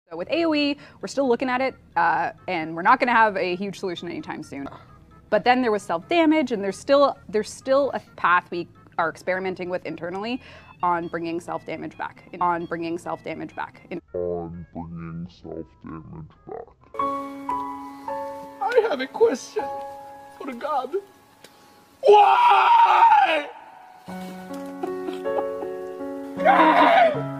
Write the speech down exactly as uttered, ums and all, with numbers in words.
So with A O E, we're still looking at it, uh, and we're not going to have a huge solution anytime soon. But then there was self-damage, and there's still there's still a path we are experimenting with internally on bringing self-damage back. On bringing self-damage back. On bringing self-damage back. I have a question for God. Why?